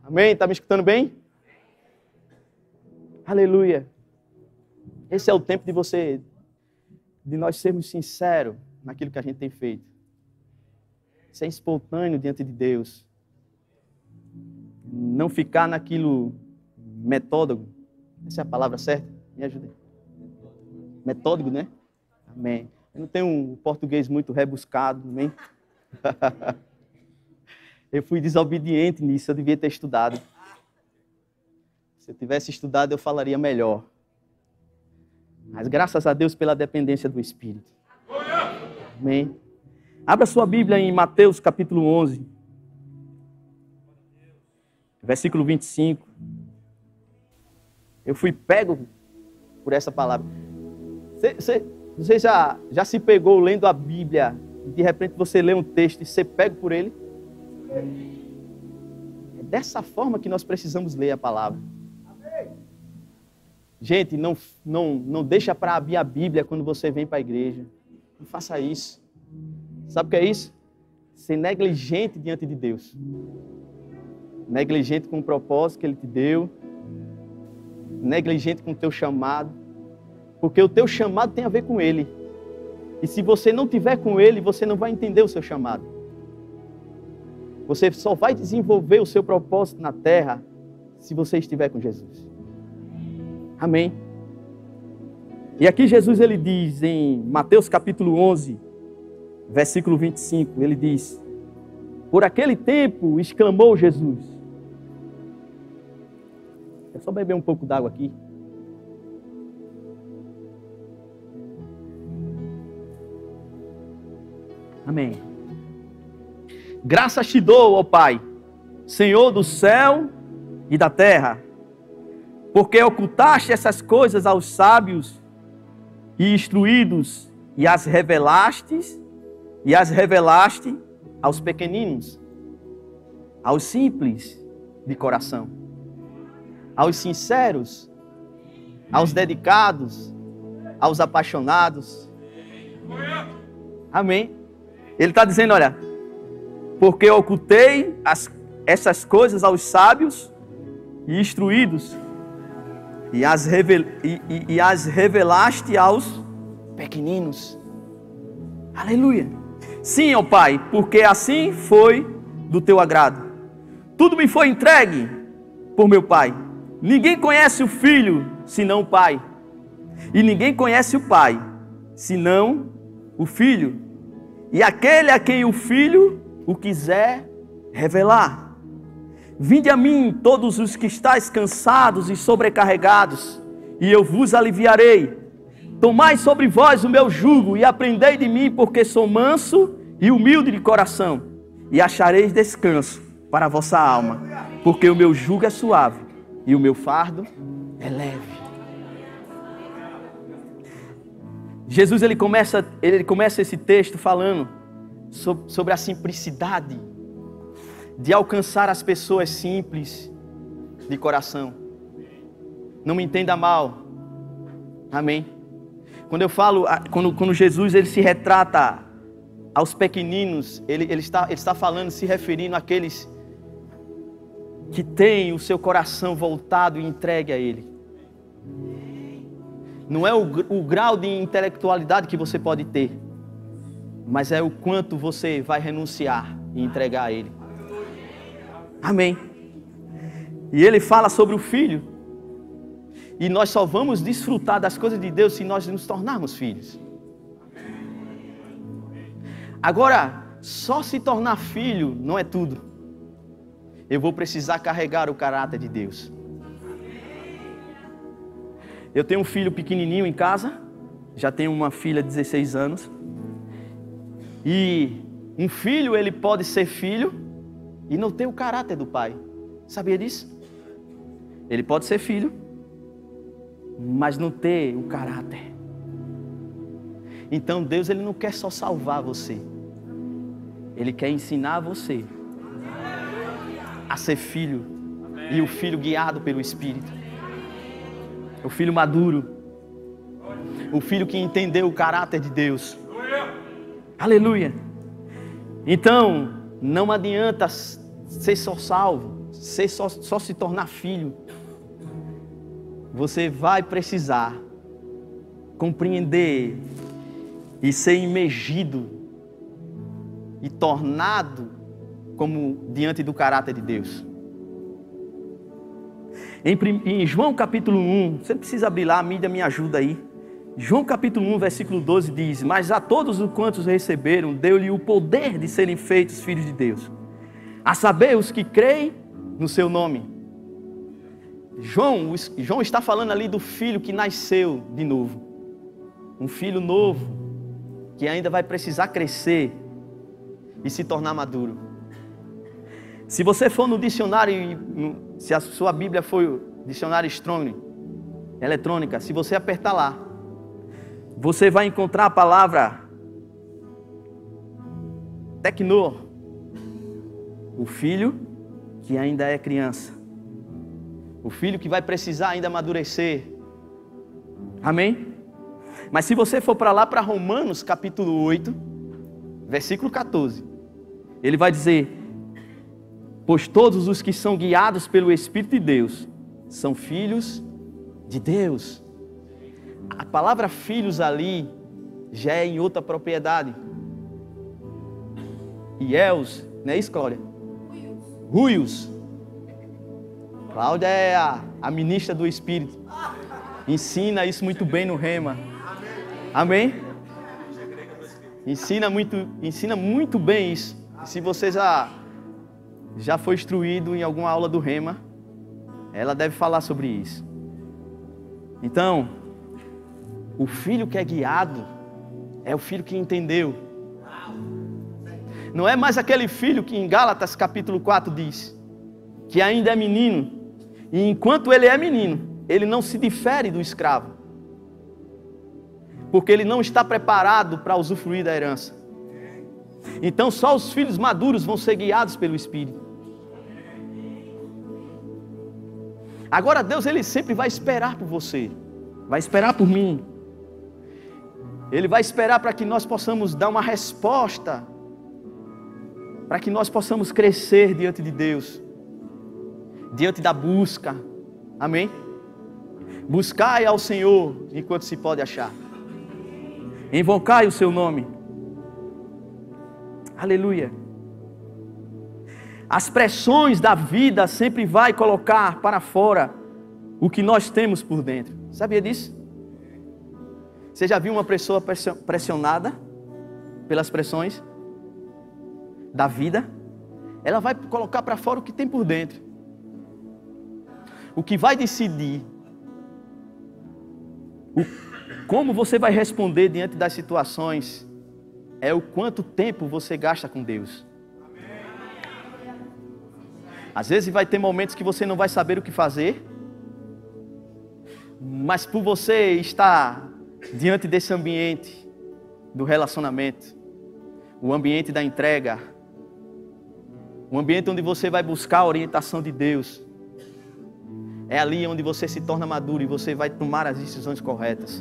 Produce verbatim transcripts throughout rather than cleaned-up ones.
Amém? Está me escutando bem? Aleluia. Esse é o tempo de você, de nós sermos sinceros naquilo que a gente tem feito. Ser espontâneo diante de Deus. Não ficar naquilo metódico. Essa é a palavra certa? Me ajude. Metódico, né? Amém. Eu não tenho um português muito rebuscado, amém? Eu fui desobediente nisso, eu devia ter estudado. Se eu tivesse estudado, eu falaria melhor. Mas graças a Deus pela dependência do Espírito. Amém. Abra sua Bíblia em Mateus capítulo onze. Versículo vinte e cinco. Eu fui pego por essa palavra. Você, você, você já, já se pegou lendo a Bíblia e de repente você lê um texto e você pega por ele? É dessa forma que nós precisamos ler a palavra. Gente, não, não, não deixa para abrir a Bíblia quando você vem para a igreja. Não faça isso. Sabe o que é isso? Ser negligente diante de Deus. Negligente com o propósito que Ele te deu. Negligente com o teu chamado. Porque o teu chamado tem a ver com Ele. E se você não tiver com Ele, você não vai entender o seu chamado. Você só vai desenvolver o seu propósito na terra se você estiver com Jesus. Amém. E aqui Jesus ele diz em Mateus capítulo onze, versículo vinte e cinco, ele diz: por aquele tempo exclamou Jesus. É só beber um pouco d'água aqui. Amém. Graças te dou, ó Pai, Senhor do céu e da terra, porque ocultaste essas coisas aos sábios e instruídos e as revelaste, e as revelaste aos pequeninos, aos simples de coração, aos sinceros, aos dedicados, aos apaixonados. Amém. Ele está dizendo, olha, porque ocultei as, essas coisas aos sábios e instruídos, e as, revel, e, e, e as revelaste aos pequeninos. Aleluia. Sim, ó Pai, porque assim foi do teu agrado. Tudo me foi entregue por meu Pai. Ninguém conhece o Filho, senão o Pai. E ninguém conhece o Pai, senão o Filho. E aquele a quem o Filho o quiser revelar. Vinde a mim todos os que estáis cansados e sobrecarregados, e eu vos aliviarei. Tomai sobre vós o meu jugo e aprendei de mim, porque sou manso e humilde de coração, e achareis descanso para a vossa alma, porque o meu jugo é suave e o meu fardo é leve. Jesus ele começa, ele começa esse texto falando sobre, sobre a simplicidade de alcançar as pessoas simples de coração. Não me entenda mal. Amém. Quando eu falo, quando, quando Jesus ele se retrata aos pequeninos, ele, ele, está, ele está falando, se referindo àqueles que têm o seu coração voltado e entregue a Ele. Não é o, o grau de intelectualidade que você pode ter, mas é o quanto você vai renunciar e entregar a Ele. Amém. E ele fala sobre o Filho. E nós só vamos desfrutar das coisas de Deus se nós nos tornarmos filhos. Agora, só se tornar filho não é tudo. Eu vou precisar carregar o caráter de Deus. Eu tenho um filho pequenininho em casa. Já tenho uma filha de dezesseis anos. E um filho, ele pode ser filho e não ter o caráter do pai. Sabia disso? Ele pode ser filho, mas não ter o caráter. Então Deus ele não quer só salvar você. Ele quer ensinar você a ser filho. E o filho guiado pelo Espírito. O filho maduro. O filho que entendeu o caráter de Deus. Aleluia. Então, não adianta ser só salvo. você só, só se tornar filho, você vai precisar compreender e ser imergido e tornado como diante do caráter de Deus. Em, em João capítulo um, você precisa abrir lá, a mídia me ajuda aí. João capítulo um, versículo doze diz: mas a todos os quantos receberam, deu-lhe o poder de serem feitos filhos de Deus, a saber, os que creem no seu nome. João, João está falando ali do filho que nasceu de novo. Um filho novo, que ainda vai precisar crescer e se tornar maduro. Se você for no dicionário, se a sua Bíblia for o dicionário Strong, eletrônica, se você apertar lá, você vai encontrar a palavra tecnô, o filho que ainda é criança, o filho que vai precisar ainda amadurecer. Amém? Mas se você for para lá, para Romanos capítulo oito, versículo quatorze, ele vai dizer: pois todos os que são guiados pelo Espírito de Deus são filhos de Deus. A palavra filhos ali já é em outra propriedade. Iels, não é isso, Cláudia? Ruios. Cláudia é a, a ministra do Espírito. Ensina isso muito bem no Rema. Amém? Ensina muito, ensina muito bem isso. Se você já, já foi instruído em alguma aula do Rema, ela deve falar sobre isso. Então, o filho que é guiado é o filho que entendeu. Não é mais aquele filho que em Gálatas capítulo quatro diz que ainda é menino, e enquanto ele é menino, ele não se difere do escravo, porque ele não está preparado para usufruir da herança. Então só os filhos maduros vão ser guiados pelo Espírito. Agora Deus, ele sempre vai esperar por você, vai esperar por mim. Ele vai esperar para que nós possamos dar uma resposta, para que nós possamos crescer diante de Deus, diante da busca. Amém? Buscai ao Senhor enquanto se pode achar, invocai o seu nome. Aleluia. As pressões da vida sempre vai colocar para fora o que nós temos por dentro. Sabia disso? Você já viu uma pessoa pressionada pelas pressões da vida? Ela vai colocar para fora o que tem por dentro. O que vai decidir o, como você vai responder diante das situações é o quanto tempo você gasta com Deus. Às vezes vai ter momentos que você não vai saber o que fazer, mas por você estar diante desse ambiente do relacionamento, o ambiente da entrega, o ambiente onde você vai buscar a orientação de Deus, é ali onde você se torna maduro e você vai tomar as decisões corretas.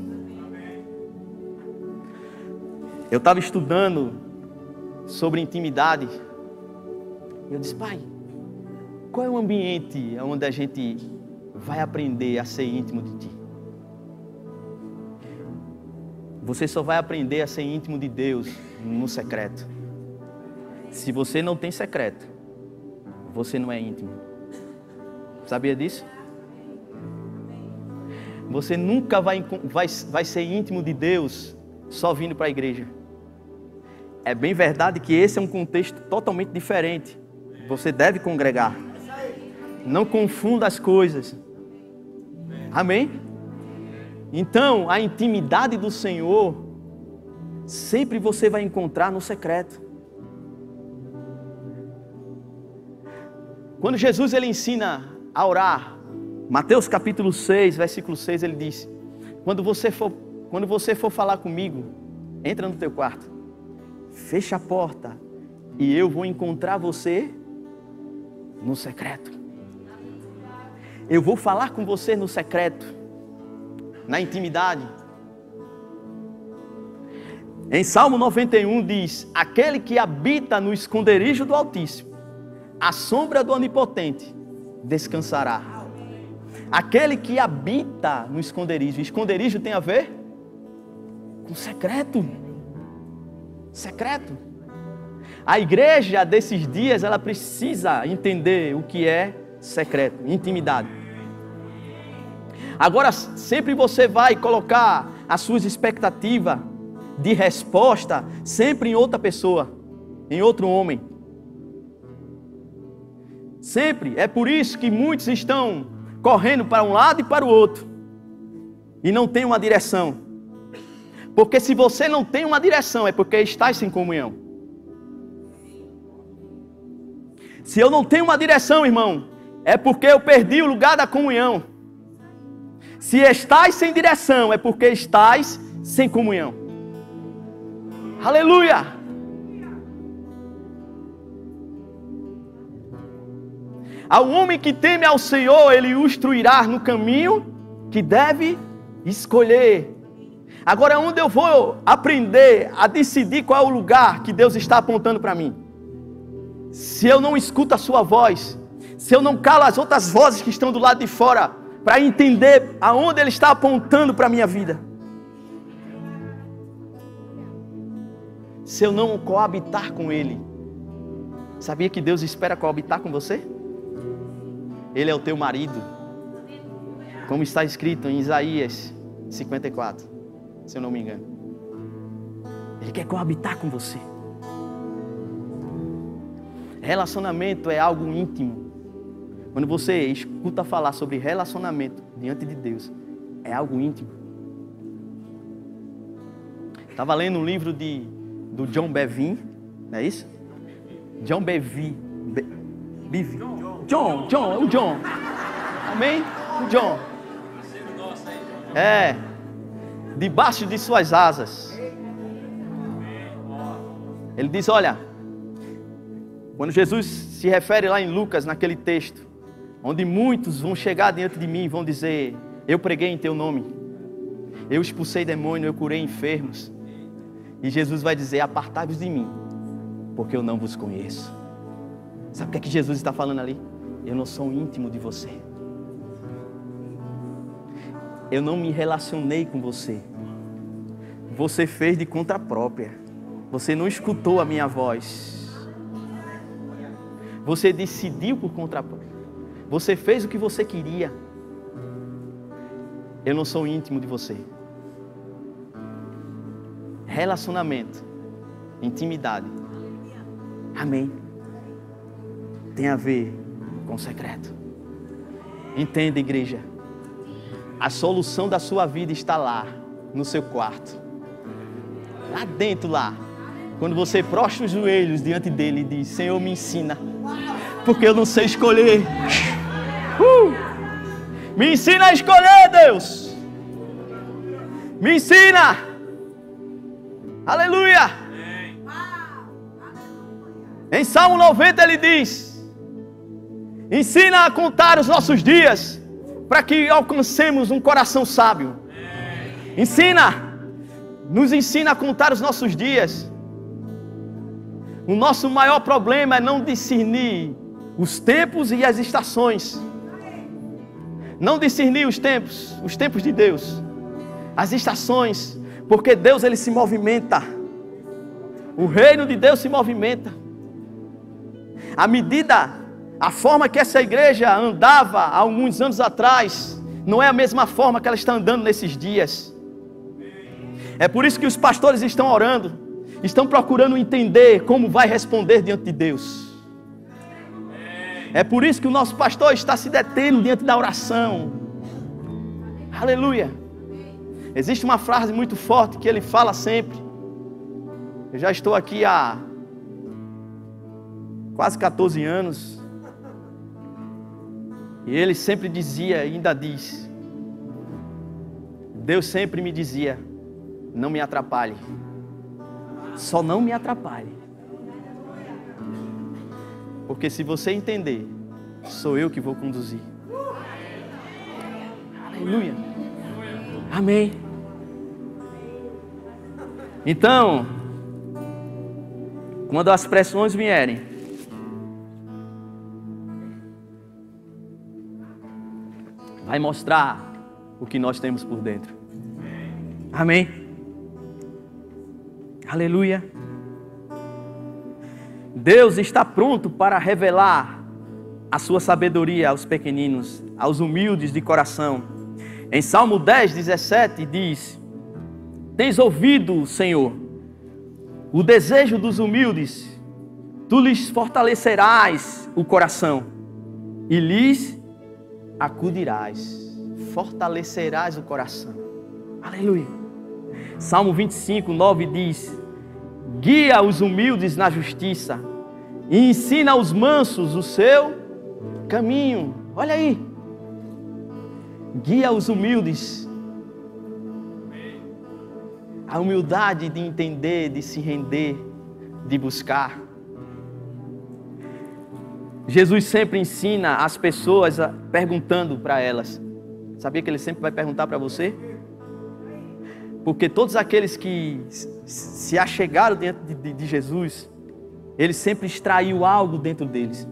Eu estava estudando sobre intimidade e eu disse: pai, qual é o ambiente onde a gente vai aprender a ser íntimo de ti? Você só vai aprender a ser íntimo de Deus no secreto. Se você não tem secreto, você não é íntimo. Sabia disso? Você nunca vai, vai, vai ser íntimo de Deus só vindo para a igreja. É bem verdade que esse é um contexto totalmente diferente. Você deve congregar. Não confunda as coisas. Amém? Então, a intimidade do Senhor sempre você vai encontrar no secreto. Quando Jesus ele ensina a orar, Mateus capítulo seis, versículo seis, ele diz: quando você for, quando você for falar comigo, entra no teu quarto, fecha a porta e eu vou encontrar você no secreto. Eu vou falar com você no secreto, na intimidade. Em Salmo noventa e um diz: aquele que habita no esconderijo do Altíssimo, à sombra do Onipotente, descansará. Aquele que habita no esconderijo. Esconderijo tem a ver com secreto. Secreto. A igreja desses dias, ela precisa entender o que é secreto, intimidade. Agora, sempre você vai colocar as suas expectativas de resposta sempre em outra pessoa, em outro homem. Sempre. É por isso que muitos estão correndo para um lado e para o outro e não tem uma direção. Porque se você não tem uma direção, é porque estás sem comunhão. Se eu não tenho uma direção, irmão, é porque eu perdi o lugar da comunhão. Se estás sem direção, é porque estás sem comunhão. Aleluia! Ao homem que teme ao Senhor, Ele o instruirá no caminho que deve escolher. Agora, onde eu vou aprender a decidir qual é o lugar que Deus está apontando para mim? Se eu não escuto a sua voz, se eu não calo as outras vozes que estão do lado de fora, para entender aonde Ele está apontando para a minha vida. Se eu não coabitar com Ele. Sabia que Deus espera coabitar com você? Ele é o teu marido, como está escrito em Isaías cinquenta e quatro, se eu não me engano. Ele quer coabitar com você. Relacionamento é algo íntimo. Quando você escuta falar sobre relacionamento diante de Deus, é algo íntimo. Estava lendo um livro de, do John Bevere, não é isso? John Bevere. Be, Bevere. John, John, o John. Amém? O John. É. Debaixo de suas asas. Ele diz, olha, quando Jesus se refere lá em Lucas, naquele texto, onde muitos vão chegar diante de mim e vão dizer, eu preguei em teu nome, eu expulsei demônio, eu curei enfermos. E Jesus vai dizer, apartai-vos de mim, porque eu não vos conheço. Sabe o que é que Jesus está falando ali? Eu não sou íntimo de você. Eu não me relacionei com você. Você fez de conta própria. Você não escutou a minha voz. Você decidiu por conta própria. Você fez o que você queria. Eu não sou íntimo de você. Relacionamento, intimidade. Amém. Tem a ver com secreto. Entenda, igreja. A solução da sua vida está lá, no seu quarto. Lá dentro, lá. Quando você prostra os joelhos diante dele e diz, Senhor, me ensina. Porque eu não sei escolher. Uh! Me ensina a escolher, Deus. Me ensina. Aleluia. Em Salmo noventa ele diz, ensina a contar os nossos dias, para que alcancemos um coração sábio. Ensina, nos ensina a contar os nossos dias. O nosso maior problema é não discernir os tempos e as estações. Não discernir os tempos, os tempos de Deus, as estações, porque Deus ele se movimenta. O reino de Deus se movimenta. À medida, a forma que essa igreja andava há alguns anos atrás, não é a mesma forma que ela está andando nesses dias. É por isso que os pastores estão orando, estão procurando entender como vai responder diante de Deus. É por isso que o nosso pastor está se detendo diante da oração. Aleluia. Existe uma frase muito forte que ele fala sempre. Eu já estou aqui há quase quatorze anos. E ele sempre dizia, e ainda diz, Deus sempre me dizia, não me atrapalhe. Só não me atrapalhe. Porque se você entender, sou eu que vou conduzir. Aleluia. Amém. Então, quando as pressões vierem, vai mostrar o que nós temos por dentro. Amém? Aleluia. Deus está pronto para revelar a sua sabedoria aos pequeninos, aos humildes de coração. Em Salmo dez, dezessete diz: tens ouvido, Senhor, o desejo dos humildes, tu lhes fortalecerás o coração e lhes acudirás. Fortalecerás o coração. Aleluia. Salmo vinte e cinco, nove diz: guia os humildes na justiça e ensina aos mansos o seu caminho. Olha aí. Guia os humildes. A humildade de entender, de se render, de buscar. Jesus sempre ensina as pessoas perguntando para elas. Sabia que ele sempre vai perguntar para você? Porque todos aqueles que se achegaram diante de, de, de Jesus, ele sempre extraiu algo dentro deles.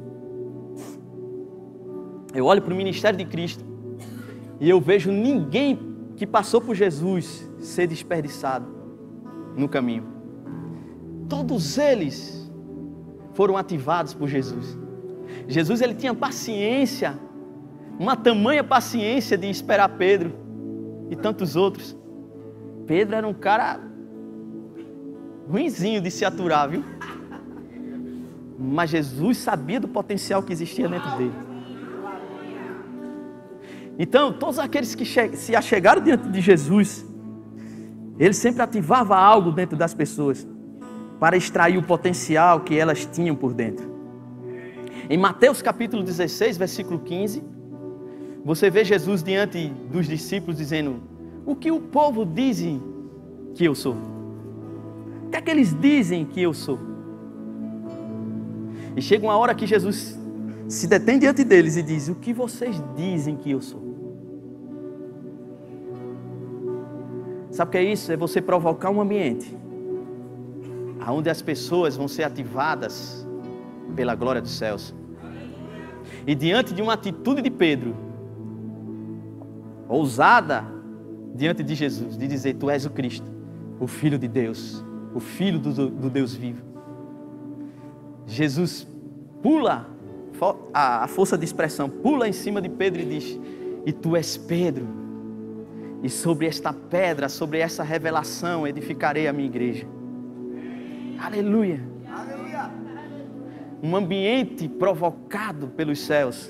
Eu olho para o ministério de Cristo e eu vejo ninguém que passou por Jesus ser desperdiçado no caminho. Todos eles foram ativados por Jesus. Jesus, ele tinha paciência, uma tamanha paciência de esperar Pedro e tantos outros. Pedro era um cara ruinzinho de se aturar, viu? Mas Jesus sabia do potencial que existia dentro dele. Então, todos aqueles que se achegaram diante de Jesus, ele sempre ativava algo dentro das pessoas para extrair o potencial que elas tinham por dentro. Em Mateus capítulo dezesseis, versículo quinze, você vê Jesus diante dos discípulos dizendo: o que o povo diz que eu sou? O que é que eles dizem que eu sou? E chega uma hora que Jesus se detém diante deles e diz: o que vocês dizem que eu sou? Sabe o que é isso? É você provocar um ambiente onde as pessoas vão ser ativadas pela glória dos céus. E diante de uma atitude de Pedro, ousada diante de Jesus, de dizer: tu és o Cristo, o Filho de Deus, o Filho do, do Deus vivo. Jesus pula, a, a força de expressão, pula em cima de Pedro e diz: e tu és Pedro, e sobre esta pedra, sobre essa revelação, edificarei a minha igreja. Aleluia. Aleluia. Um ambiente provocado pelos céus.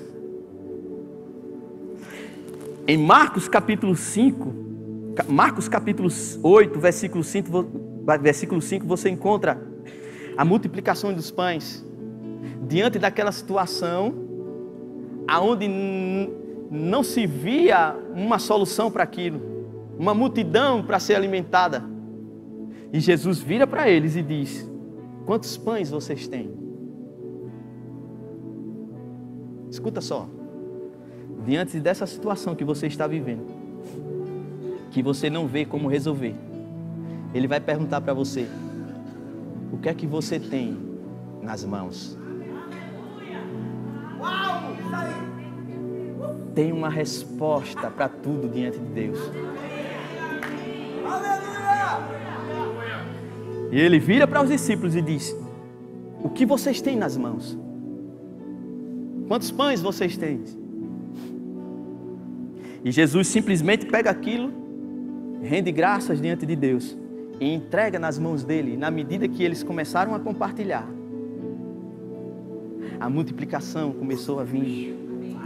Em Marcos capítulo cinco, Marcos capítulo oito, versículo cinco, versículo cinco, você encontra a multiplicação dos pães. Diante daquela situação, aonde não se via uma solução para aquilo, uma multidão para ser alimentada. E Jesus vira para eles e diz: quantos pães vocês têm? Escuta só. Diante dessa situação que você está vivendo, que você não vê como resolver, Ele vai perguntar para você: o que é que você tem nas mãos? Tem uma resposta para tudo diante de Deus. E Ele vira para os discípulos e diz: o que vocês têm nas mãos? Quantos pães vocês têm? E Jesus simplesmente pega aquilo, rende graças diante de Deus e entrega nas mãos dele. Na medida que eles começaram a compartilhar, a multiplicação começou a vir.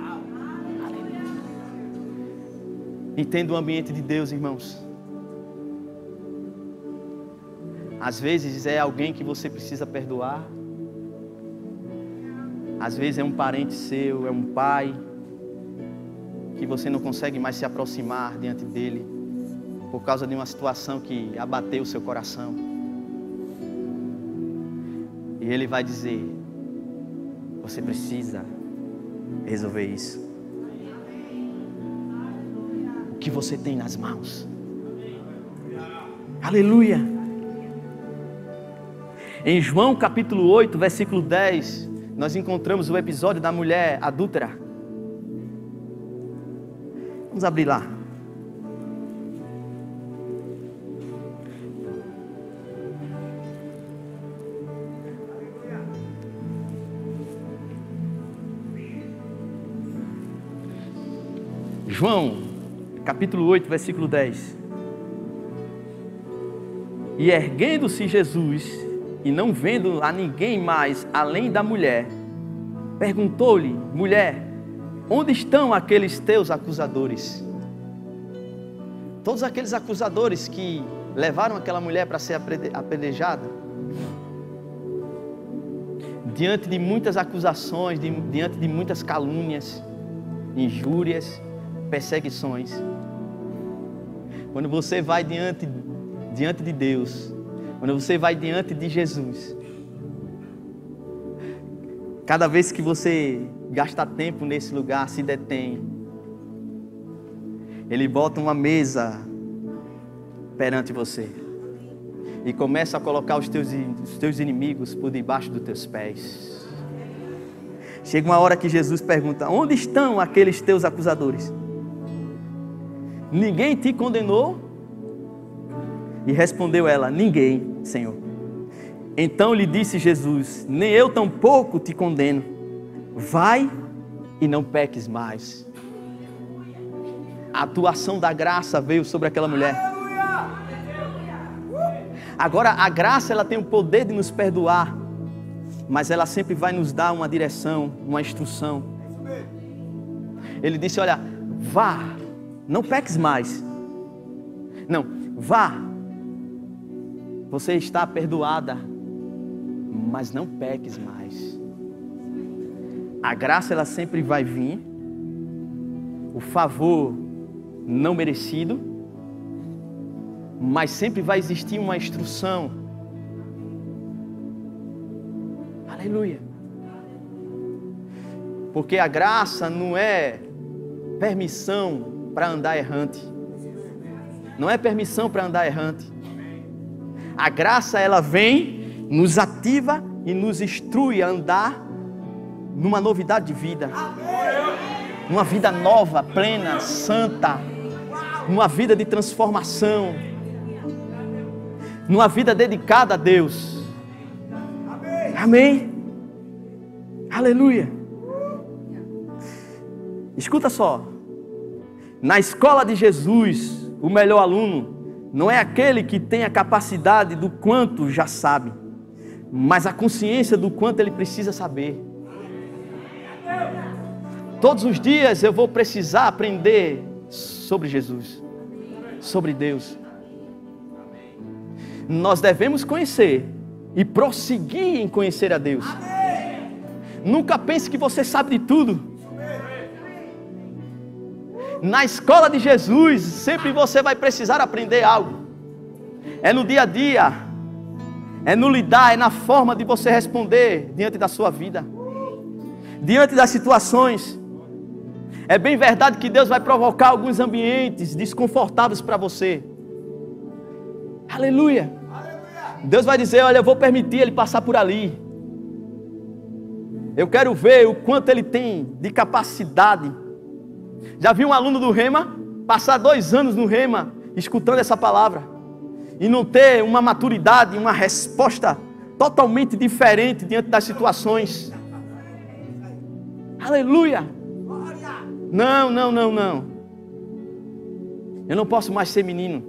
Entenda o ambiente de Deus, irmãos. Às vezes é alguém que você precisa perdoar. Às vezes é um parente seu, é um pai que você não consegue mais se aproximar diante dele por causa de uma situação que abateu o seu coração. E ele vai dizer: você precisa resolver isso. O que você tem nas mãos? Aleluia. Em João capítulo oito, versículo dez, nós encontramos o episódio da mulher adúltera. Vamos abrir lá. João, capítulo oito, versículo dez. E erguendo-se Jesus, e não vendo a ninguém mais além da mulher, perguntou-lhe: mulher, onde estão aqueles teus acusadores? Todos aqueles acusadores que levaram aquela mulher para ser apedrejada, diante de muitas acusações, de, diante de muitas calúnias, injúrias, perseguições. Quando você vai diante, diante de Deus, quando você vai diante de Jesus, cada vez que você gasta tempo nesse lugar, se detém, Ele bota uma mesa perante você e começa a colocar os teus, os teus inimigos por debaixo dos teus pés. Chega uma hora que Jesus pergunta: onde estão aqueles teus acusadores? Ninguém te condenou? E respondeu ela: ninguém, Senhor. Então lhe disse Jesus: nem eu tampouco te condeno. Vai e não peques mais. A atuação da graça veio sobre aquela mulher. Agora, a graça, ela tem o poder de nos perdoar, mas ela sempre vai nos dar uma direção, uma instrução. Ele disse: olha, vá, não peques mais. Não, vá. Você está perdoada, mas não peques mais. A graça, ela sempre vai vir. O favor não merecido, mas sempre vai existir uma instrução. Aleluia. Porque a graça não é permissão para andar errante. Não é permissão para andar errante. A graça, ela vem, nos ativa e nos instrui a andar numa novidade de vida. Numa vida nova, plena, santa. Numa vida de transformação. Numa vida dedicada a Deus. Amém? Aleluia. Escuta só. Na escola de Jesus, o melhor aluno não é aquele que tem a capacidade do quanto já sabe, mas a consciência do quanto ele precisa saber. Todos os dias eu vou precisar aprender sobre Jesus, sobre Deus. Nós devemos conhecer e prosseguir em conhecer a Deus. Nunca pense que você sabe de tudo. Na escola de Jesus, sempre você vai precisar aprender algo. É no dia a dia, é no lidar, é na forma de você responder diante da sua vida, diante das situações. É bem verdade que Deus vai provocar alguns ambientes desconfortáveis para você. Aleluia. Deus vai dizer: olha, eu vou permitir ele passar por ali. Eu quero ver o quanto ele tem de capacidade. Já vi um aluno do Rema passar dois anos no Rema escutando essa palavra e não ter uma maturidade, uma resposta totalmente diferente diante das situações. Aleluia. Não, não, não, não. Eu não posso mais ser menino,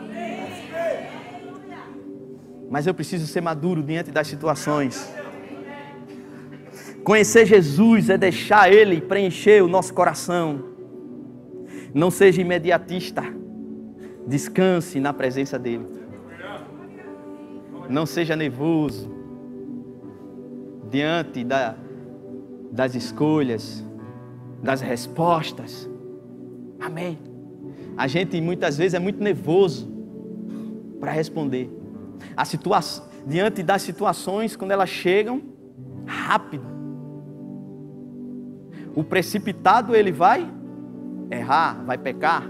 mas eu preciso ser maduro diante das situações. Conhecer Jesus é deixar Ele preencher o nosso coração. Não seja imediatista. Descanse na presença dEle. Não seja nervoso diante da, das escolhas, das respostas. Amém. A gente muitas vezes é muito nervoso para responder. A situa- diante das situações, quando elas chegam, rápido. O precipitado, ele vai errar, vai pecar.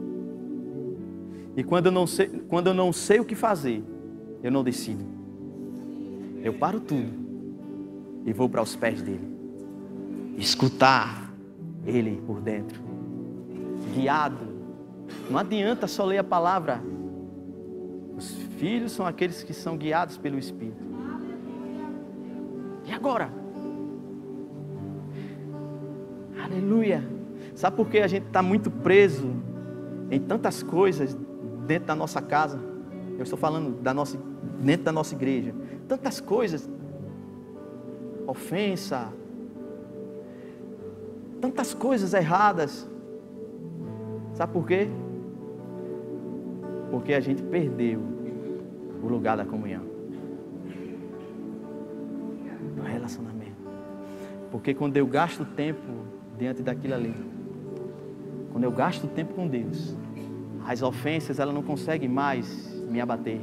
E quando eu não sei, quando eu não sei o que fazer, eu não decido. Eu paro tudo e vou para os pés dele. Escutar ele por dentro. guiado. Não adianta só ler a palavra. Os filhos são aqueles que são guiados pelo Espírito. E agora? Aleluia. Sabe por que a gente está muito preso em tantas coisas dentro da nossa casa? Eu estou falando da nossa, dentro da nossa igreja. Tantas coisas. Ofensa. Tantas coisas erradas. Sabe por quê? Porque a gente perdeu o lugar da comunhão. Do relacionamento. Porque quando eu gasto tempo diante daquilo ali, quando eu gasto tempo com Deus, as ofensas elas não conseguem mais me abater.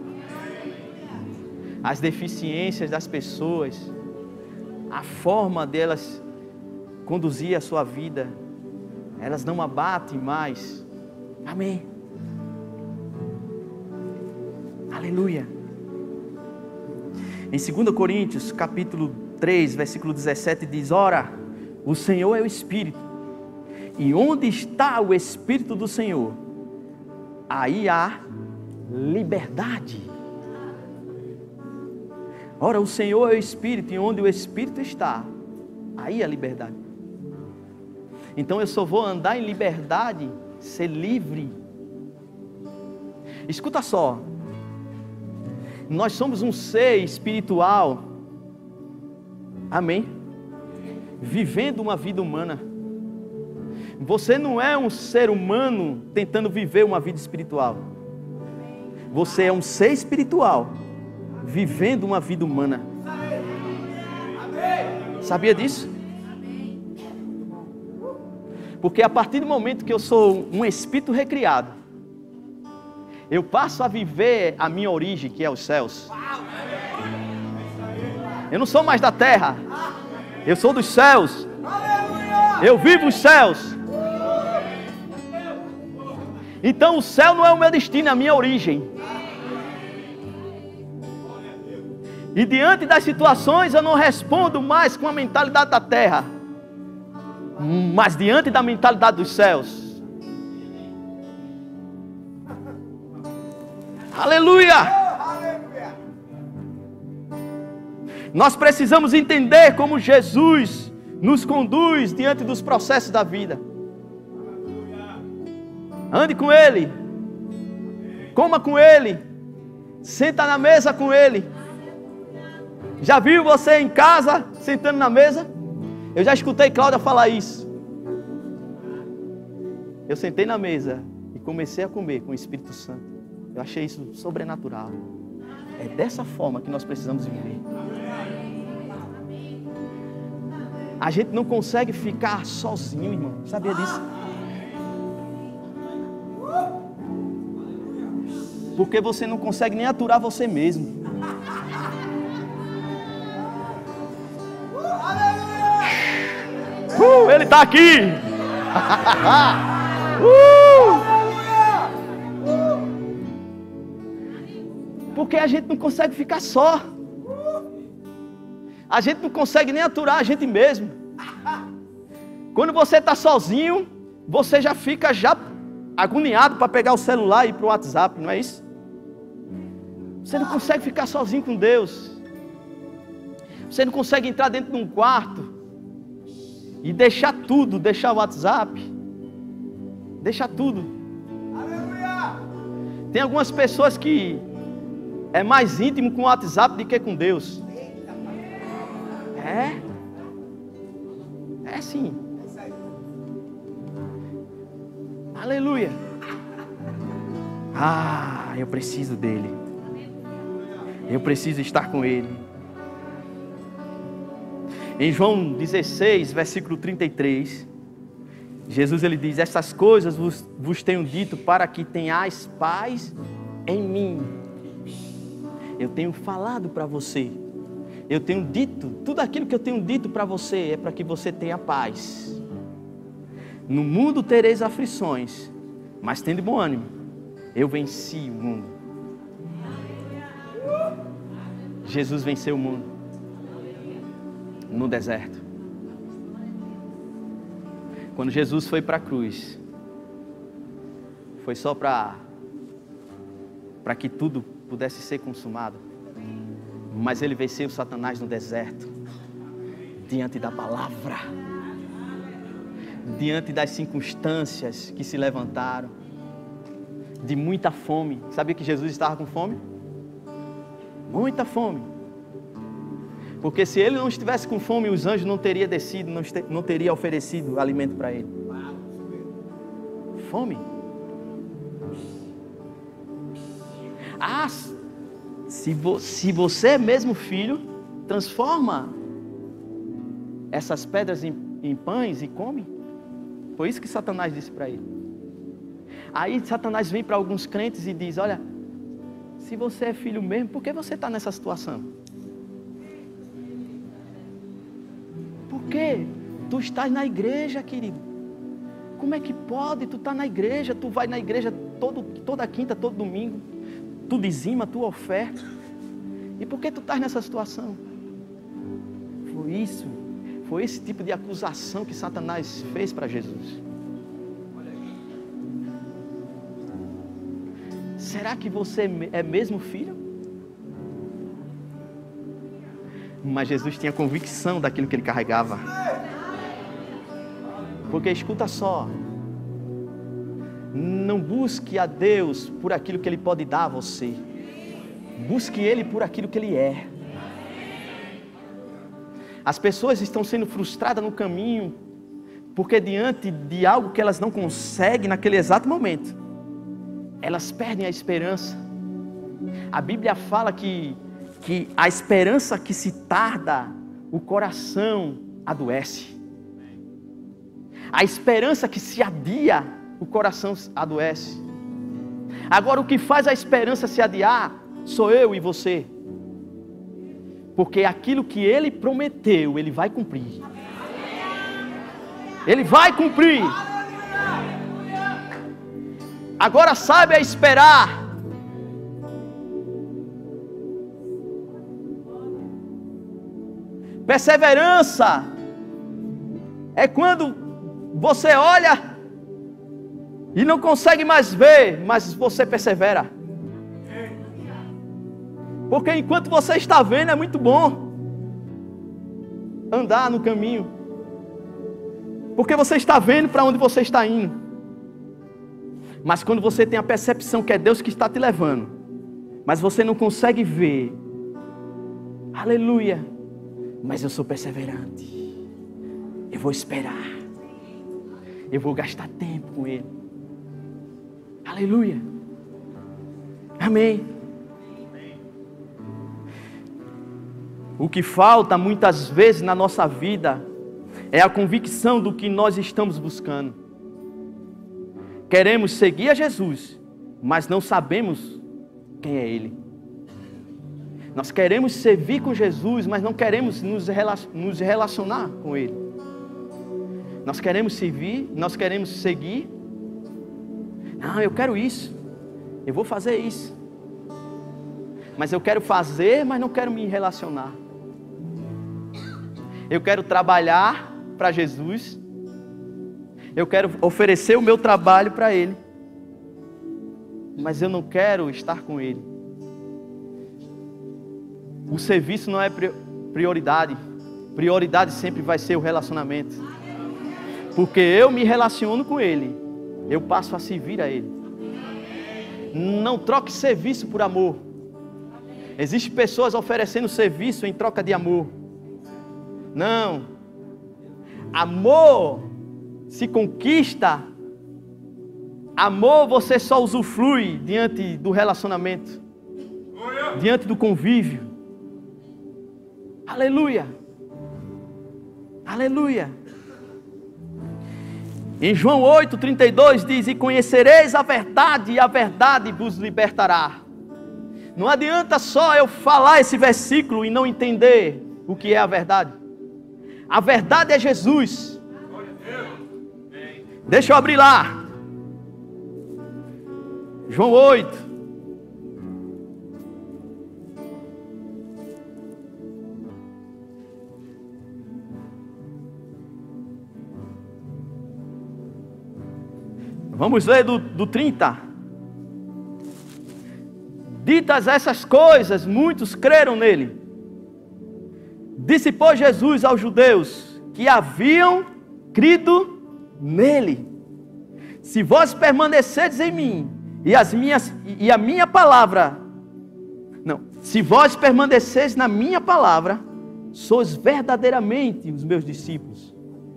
As deficiências das pessoas, a forma delas conduzir a sua vida, elas não abatem mais. Amém. Aleluia. Em dois Coríntios, capítulo três, versículo dezessete, diz: ora, o Senhor é o Espírito, e onde está o Espírito do Senhor, aí há liberdade. Ora, o Senhor é o Espírito, e onde o Espírito está, aí há liberdade. Então eu só vou andar em liberdade, ser livre. Escuta só. Nós somos um ser espiritual. Amém? Vivendo uma vida humana. Você não é um ser humano tentando viver uma vida espiritual. Você é um ser espiritual vivendo uma vida humana. Sabia disso? Porque a partir do momento que eu sou um espírito recriado, eu passo a viver a minha origem, que é os céus. Eu não sou mais da terra, eu sou dos céus. Eu vivo os céus. Então o céu não é o meu destino, é a minha origem. E diante das situações eu não respondo mais com a mentalidade da terra, mas diante da mentalidade dos céus. Aleluia! Nós precisamos entender como Jesus nos conduz diante dos processos da vida. Ande com Ele, coma com Ele, senta na mesa com Ele. Já viu você em casa sentando na mesa? Eu já escutei Cláudia falar isso. Eu sentei na mesa e comecei a comer com o Espírito Santo. Eu achei isso sobrenatural. É dessa forma que nós precisamos viver. A gente não consegue ficar sozinho, irmão. Sabia disso? Porque você não consegue nem aturar você mesmo. Uh, ele está aqui. uh! Porque a gente não consegue ficar só. A gente não consegue nem aturar a gente mesmo. Quando você está sozinho, você já fica já agoniado para pegar o celular e ir para o WhatsApp, não é isso? Você não consegue ficar sozinho com Deus. Você não consegue entrar dentro de um quarto e deixar tudo, deixar o WhatsApp, deixar tudo. Tem algumas pessoas que é mais íntimo com o WhatsApp do que com Deus. É? É sim. Aleluia. Ah, eu preciso dele. Eu preciso estar com ele. Em João dezesseis, versículo trinta e três, Jesus ele diz: essas coisas vos, vos tenho dito para que tenhais paz em mim. Eu tenho falado para você. Eu tenho dito, tudo aquilo que eu tenho dito para você é para que você tenha paz. No mundo tereis aflições, mas tende bom ânimo. Eu venci o mundo. Jesus venceu o mundo no deserto. Quando Jesus foi para a cruz, foi só para para que tudo pudesse ser consumado. Mas ele venceu Satanás no deserto, diante da palavra, diante das circunstâncias que se levantaram, de muita fome. Sabia que Jesus estava com fome? Muita fome. Porque se ele não estivesse com fome, os anjos não teriam descido, não, este, não teriam oferecido alimento para ele. Fome. Ah, se, vo, se você é mesmo filho, transforma essas pedras em, em pães e come. Foi isso que Satanás disse para ele. Aí Satanás vem para alguns crentes e diz: olha, se você é filho mesmo, por que você está nessa situação? Por que? Tu estás na igreja, querido. Como é que pode? Tu está na igreja, tu vai na igreja todo, toda quinta, todo domingo. Tu dizima, tu oferta. E por que tu estás nessa situação? Foi isso. Foi esse tipo de acusação que Satanás fez para Jesus. Será que você é mesmo filho? Mas Jesus tinha convicção daquilo que ele carregava. Porque escuta só, não busque a Deus por aquilo que Ele pode dar a você. Busque Ele por aquilo que Ele é. As pessoas estão sendo frustradas no caminho, porque diante de algo que elas não conseguem naquele exato momento, elas perdem a esperança. A Bíblia fala que, que a esperança que se tarda, o coração adoece. A esperança que se adia, o coração adoece. Agora, o que faz a esperança se adiar sou eu e você. Porque aquilo que Ele prometeu, Ele vai cumprir. Ele vai cumprir. Agora sabe a esperar. Perseverança é quando você olha e não consegue mais ver, mas você persevera. Porque enquanto você está vendo é muito bom andar no caminho. Porque você está vendo para onde você está indo. Mas quando você tem a percepção que é Deus que está te levando, mas você não consegue ver, aleluia, mas eu sou perseverante, eu vou esperar, eu vou gastar tempo com Ele, aleluia, amém. O que falta muitas vezes na nossa vida é a convicção do que nós estamos buscando. Queremos seguir a Jesus, mas não sabemos quem é Ele. Nós queremos servir com Jesus, mas não queremos nos relacionar com Ele. Nós queremos servir, nós queremos seguir. Não, eu quero isso, eu vou fazer isso. Mas eu quero fazer, mas não quero me relacionar. Eu quero trabalhar para Jesus. Eu quero oferecer o meu trabalho para Ele, mas eu não quero estar com Ele. O serviço não é prioridade. Prioridade sempre vai ser o relacionamento. Porque eu me relaciono com Ele, eu passo a servir a Ele. Não troque serviço por amor. Existem pessoas oferecendo serviço em troca de amor. Não. Amor se conquista. Amor você só usufrui diante do relacionamento, diante do convívio. Aleluia. Aleluia. Em João oito, trinta e dois diz: e conhecereis a verdade, e a verdade vos libertará. Não adianta só eu falar esse versículo e não entender o que é a verdade. A verdade é Jesus. Deixa eu abrir lá. João oito. Vamos ler do, do trinta. Ditas essas coisas, muitos creram nele. Disse, pois, Jesus aos judeus que haviam crido nele: se vós permanecerdes em mim, e, as minhas, e a minha palavra, não, se vós permanecerdes na minha palavra, sois verdadeiramente os meus discípulos.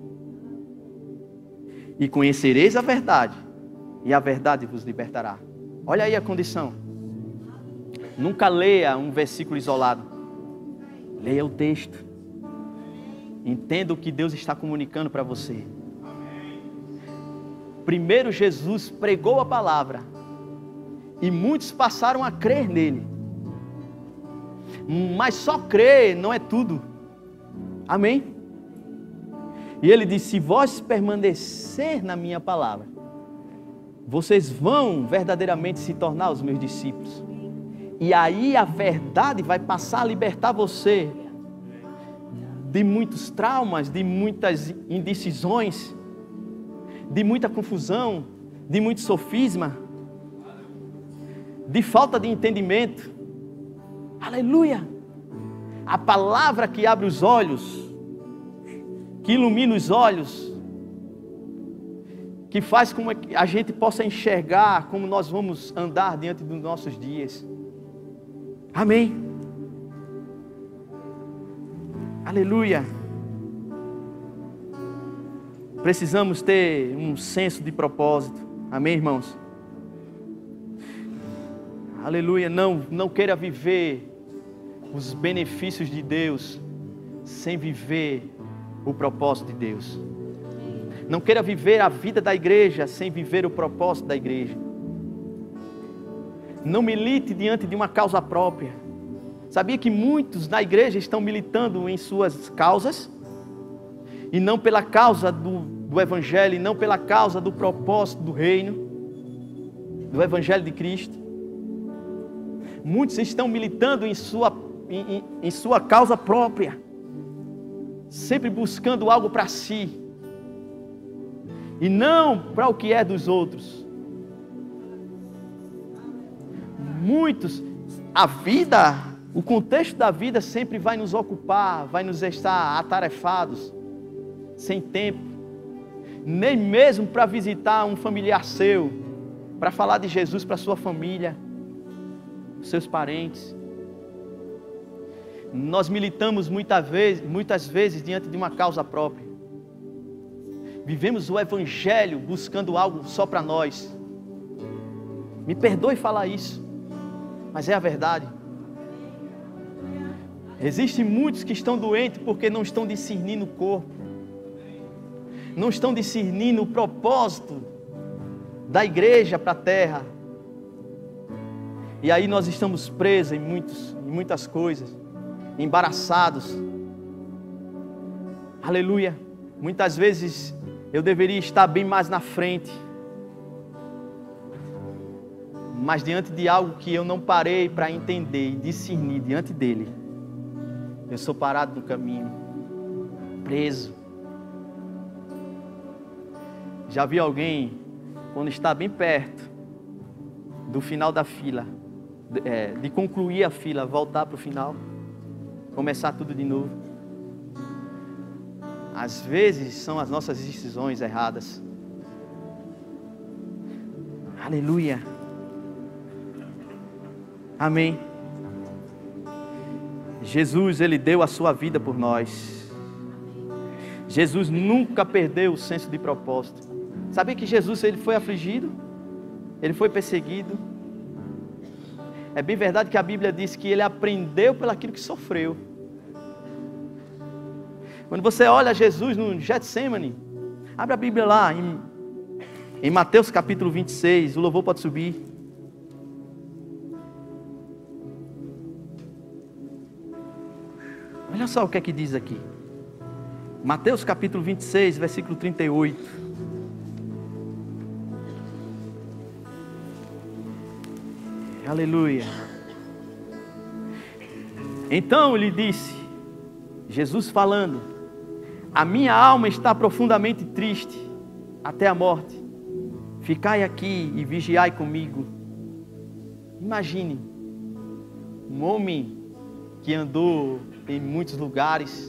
E conhecereis a verdade, e a verdade vos libertará. Olha aí a condição. Nunca leia um versículo isolado. Leia o texto. Entenda o que Deus está comunicando para você. Primeiro Jesus pregou a palavra, e muitos passaram a crer nele. Mas só crer não é tudo. Amém? E ele disse, se vós permanecer na minha palavra, vocês vão verdadeiramente se tornar os meus discípulos. E aí a verdade vai passar a libertar você de muitos traumas, de muitas indecisões, de muita confusão, de muito sofisma, de falta de entendimento. Aleluia! A palavra que abre os olhos, que ilumina os olhos, que faz com que a gente possa enxergar como nós vamos andar diante dos nossos dias. Amém. Aleluia. Precisamos ter um senso de propósito. Amém, irmãos? Aleluia. Não, não queira viver os benefícios de Deus sem viver o propósito de Deus. Não queira viver a vida da igreja sem viver o propósito da igreja. Não milite diante de uma causa própria. Sabia que muitos na igreja estão militando em suas causas e não pela causa do, do Evangelho, e não pela causa do propósito do reino, do Evangelho de Cristo. Muitos estão militando em sua, em, em sua causa própria, sempre buscando algo para si e não para o que é dos outros. Muitos, a vida, o contexto da vida sempre vai nos ocupar, vai nos estar atarefados, sem tempo, nem mesmo para visitar um familiar seu, para falar de Jesus para sua família, seus parentes. Nós militamos muitas vezes, muitas vezes diante de uma causa própria. Vivemos o Evangelho buscando algo só para nós. Me perdoe falar isso, mas é a verdade. Existem muitos que estão doentes porque não estão discernindo o corpo, não estão discernindo o propósito da igreja para a terra. E aí nós estamos presos em, muitos, em muitas coisas, embaraçados. Aleluia. Muitas vezes eu deveria estar bem mais na frente, mas diante de algo que eu não parei para entender e discernir diante dele, eu sou parado no caminho, preso. Já vi alguém, quando está bem perto do final da fila, de, é, de concluir a fila, voltar para o final, começar tudo de novo? Às vezes são as nossas decisões erradas. Aleluia. Amém. Jesus, Ele deu a sua vida por nós. Jesus nunca perdeu o senso de propósito. Sabia que Jesus, Ele foi afligido? Ele foi perseguido? É bem verdade que a Bíblia diz que Ele aprendeu pelaquilo que sofreu. Quando você olha Jesus no Getsemane, abre a Bíblia lá, em, em Mateus capítulo vinte e seis, o louvor pode subir. Olha só o que é que diz aqui. Mateus capítulo vinte e seis, versículo trinta e oito. Aleluia. Então lhe disse, Jesus falando: a minha alma está profundamente triste até a morte. ficai aqui e vigiai comigo. Imagine, um homem que andou em muitos lugares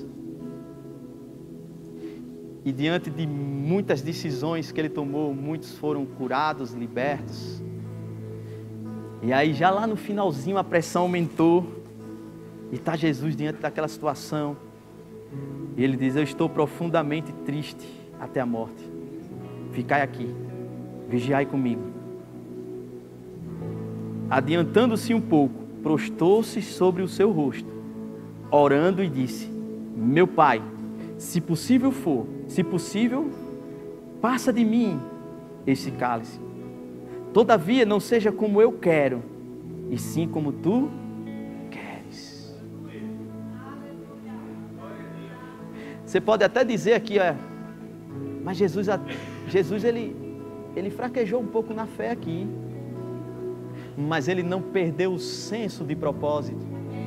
e diante de muitas decisões que ele tomou, muitos foram curados, libertos. E aí já lá no finalzinho a pressão aumentou e está Jesus diante daquela situação. E ele diz: eu estou profundamente triste até a morte. Ficai aqui, vigiai comigo. Adiantando-se um pouco, prostou-se sobre o seu rosto, orando e disse: meu Pai, se possível for, se possível, passa de mim esse cálice. Todavia não seja como eu quero, e sim como tu queres. Você pode até dizer aqui, é, mas Jesus, Jesus ele, ele fraquejou um pouco na fé aqui, mas ele não perdeu o senso de propósito.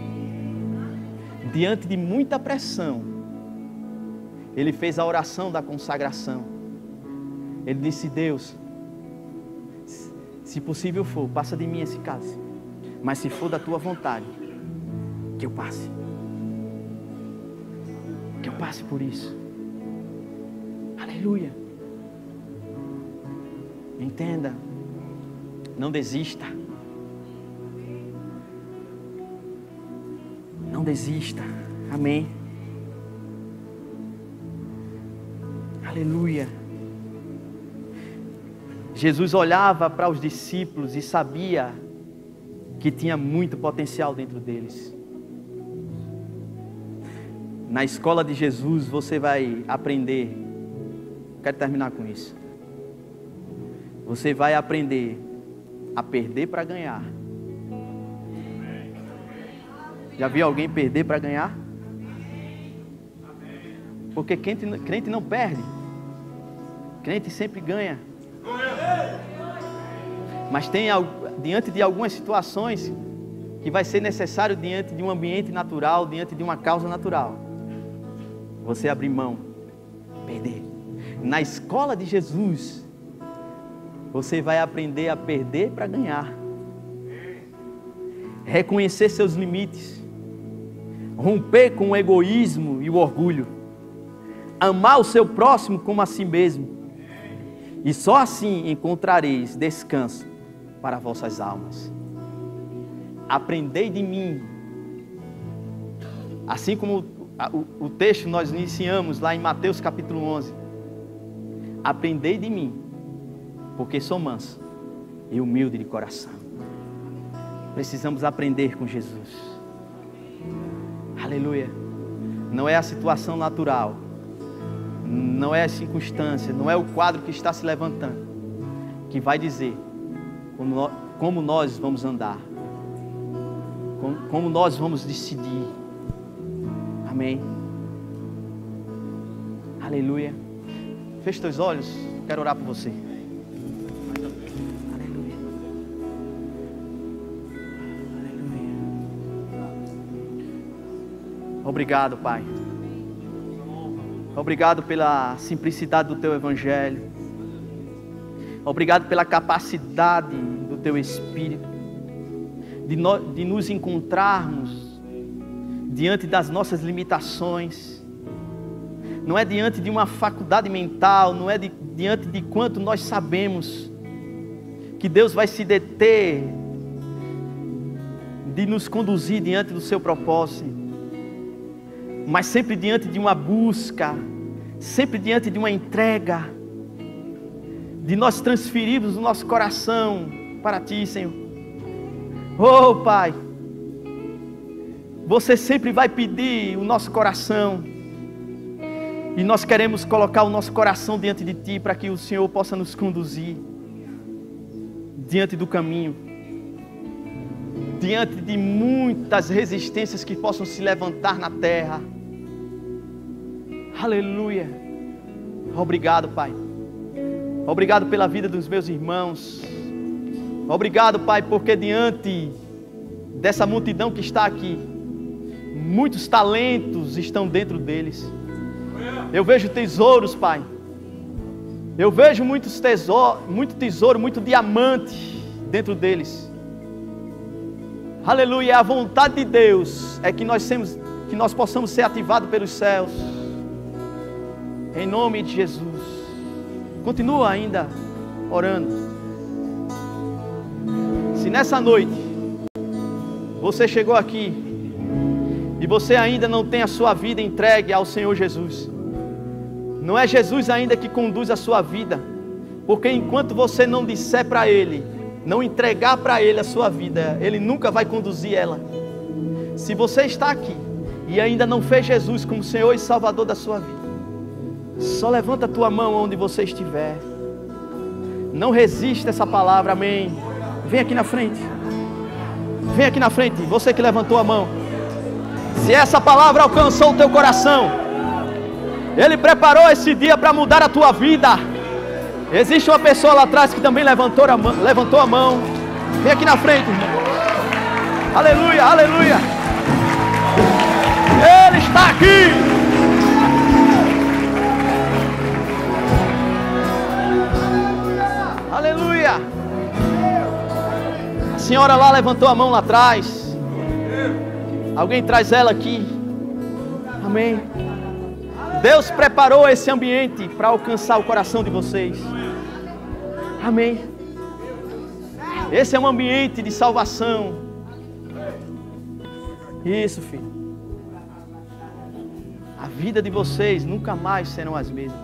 Diante de muita pressão, ele fez a oração da consagração. Ele disse: Deus, se possível for, passa de mim esse cálice, mas se for da tua vontade, que eu passe. Que eu passe por isso. Aleluia. Entenda. Não desista. Não desista. Amém. Aleluia. Jesus olhava para os discípulos e sabia que tinha muito potencial dentro deles. Na escola de Jesus você vai aprender, quero terminar com isso. Você vai aprender a perder para ganhar. Já viu alguém perder para ganhar? Porque crente, crente não perde. Crente sempre ganha. Mas tem diante de algumas situações que vai ser necessário, diante de um ambiente natural, diante de uma causa natural, você abrir mão, perder. Na escola de Jesus, você vai aprender a perder para ganhar. Reconhecer seus limites, romper com o egoísmo e o orgulho, amar o seu próximo como a si mesmo. E só assim encontrareis descanso para vossas almas. Aprendei de mim. Assim como o, o texto nós iniciamos lá em Mateus capítulo onze. Aprendei de mim, porque sou manso e humilde de coração. Precisamos aprender com Jesus. Aleluia. Não é a situação natural, não é a circunstância, não é o quadro que está se levantando que vai dizer como nós vamos andar, como nós vamos decidir. Amém. Aleluia. Feche teus olhos, quero orar por você. Aleluia. Aleluia. Obrigado, Pai. Obrigado pela simplicidade do Teu Evangelho. Obrigado pela capacidade do Teu Espírito de, no, de nos encontrarmos diante das nossas limitações. Não é diante de uma faculdade mental, não é de, diante de quanto nós sabemos que Deus vai se deter de nos conduzir diante do Seu propósito, mas sempre diante de uma busca, sempre diante de uma entrega, de nós transferirmos o nosso coração para Ti, Senhor. Oh, Pai, Você sempre vai pedir o nosso coração, e nós queremos colocar o nosso coração diante de Ti, para que o Senhor possa nos conduzir diante do caminho, diante de muitas resistências que possam se levantar na terra. Aleluia. Obrigado, Pai. Obrigado pela vida dos meus irmãos. Obrigado, Pai, porque diante dessa multidão que está aqui, muitos talentos estão dentro deles. Eu vejo tesouros, Pai. Eu vejo muitos tesouros, muito tesouro, muito diamante dentro deles. Aleluia, a vontade de Deus é que nós, temos, que nós possamos ser ativados pelos céus. Em nome de Jesus. Continua ainda orando. Se nessa noite você chegou aqui e você ainda não tem a sua vida entregue ao Senhor Jesus, não é Jesus ainda que conduz a sua vida, porque enquanto você não disser para Ele, não entregar para Ele a sua vida, Ele nunca vai conduzir ela. Se você está aqui e ainda não fez Jesus como Senhor e Salvador da sua vida, só levanta a tua mão onde você estiver. Não resista a essa palavra, amém. Vem aqui na frente. Vem aqui na frente, você que levantou a mão. Se essa palavra alcançou o teu coração, Ele preparou esse dia para mudar a tua vida. Existe uma pessoa lá atrás que também levantou a mão, levantou a mão. Vem aqui na frente, irmão. Aleluia, aleluia. Ele está aqui. Aleluia. A senhora lá levantou a mão lá atrás. Alguém traz ela aqui. Amém. Deus preparou esse ambiente para alcançar o coração de vocês. Amém. Esse é um ambiente de salvação. Isso, filho. A vida de vocês nunca mais serão as mesmas.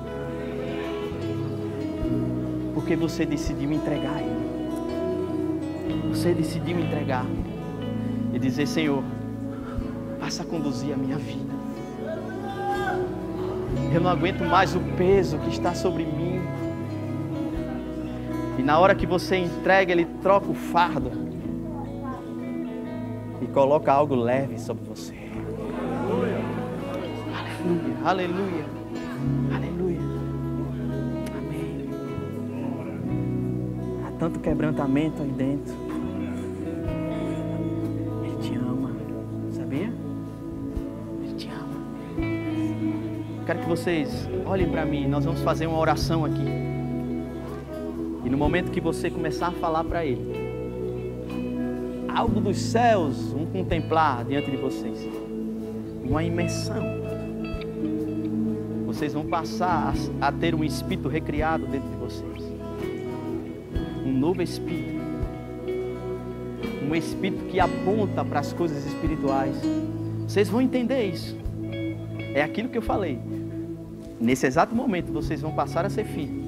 Porque você decidiu entregar a Ele. Você decidiu entregar e dizer: Senhor, passa a conduzir a minha vida. Eu não aguento mais o peso que está sobre mim. E na hora que você entrega, Ele troca o fardo e coloca algo leve sobre você. Aleluia, aleluia, aleluia. Amém. Há tanto quebrantamento aí dentro. Ele te ama, sabia? Ele te ama. Quero que vocês olhem para mim. Nós vamos fazer uma oração aqui. E no momento que você começar a falar para Ele, algo dos céus vão contemplar diante de vocês. Uma imersão. Vocês vão passar a, a ter um espírito recriado dentro de vocês. Um novo espírito. Um espírito que aponta para as coisas espirituais. Vocês vão entender isso. É aquilo que eu falei. Nesse exato momento vocês vão passar a ser filhos.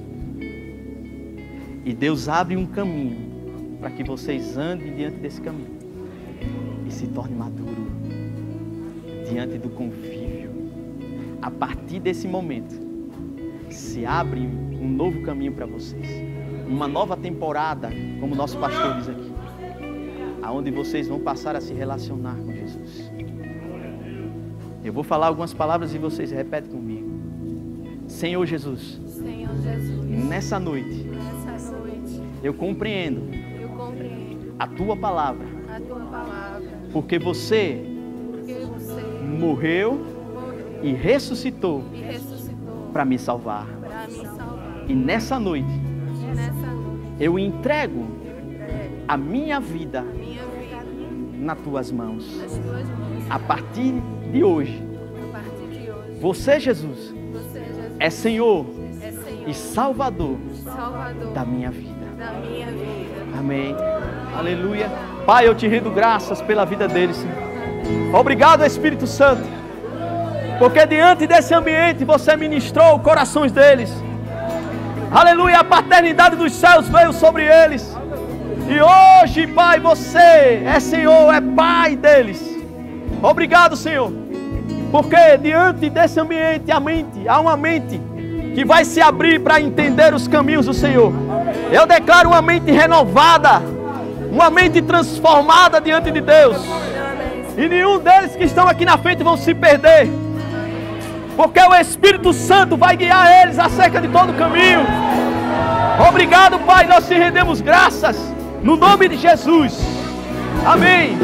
E Deus abre um caminho para que vocês andem diante desse caminho e se torne maduro diante do convívio. A partir desse momento se abre um novo caminho para vocês, uma nova temporada, como o nosso pastor diz aqui, aonde vocês vão passar a se relacionar com Jesus. Eu vou falar algumas palavras e vocês repetem comigo. Senhor Jesus, Senhor Jesus, nessa noite, nessa noite eu compreendo, eu compreendo a tua palavra, a tua palavra, porque você, porque você morreu, morreu e ressuscitou e ressuscitou para me salvar. para me salvar. E nessa noite E nessa noite eu entrego eu entrego a minha vida a minha vida nas tuas mãos. nas tuas mãos. A partir de hoje, A partir de hoje, você, Jesus, você, Jesus, é Senhor é Senhor e Salvador e Salvador da minha vida. da minha vida. Amém. Aleluia. Pai, eu te rendo graças pela vida deles, Senhor. Obrigado, Espírito Santo, porque diante desse ambiente você ministrou os corações deles. Aleluia. A paternidade dos céus veio sobre eles. E hoje, Pai, você é Senhor, é Pai deles. Obrigado, Senhor, porque diante desse ambiente, a mente, há uma mente que vai se abrir para entender os caminhos do Senhor. Eu declaro uma mente renovada, uma mente transformada diante de Deus. E nenhum deles que estão aqui na frente vão se perder, porque o Espírito Santo vai guiar eles acerca de todo o caminho. Obrigado, Pai, nós te rendemos graças, no nome de Jesus. Amém.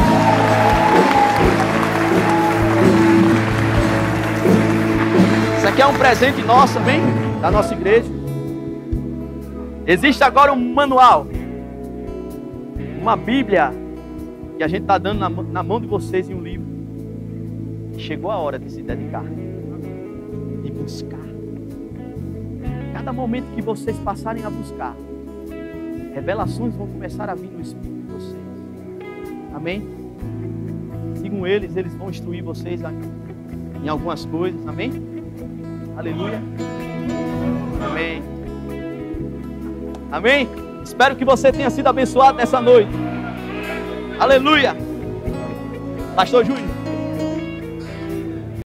Isso aqui aqui é um presente nosso, amém? Da nossa igreja. Existe agora um manual, uma Bíblia, que a gente está dando na, na mão de vocês em um livro. Chegou a hora de se dedicar, de buscar. Cada momento que vocês passarem a buscar, revelações vão começar a vir no Espírito de vocês. Amém? Sigam eles, eles vão instruir vocês em algumas coisas. Amém? Aleluia. Amém. Amém? Espero que você tenha sido abençoado nessa noite. Aleluia. Pastor Júnior.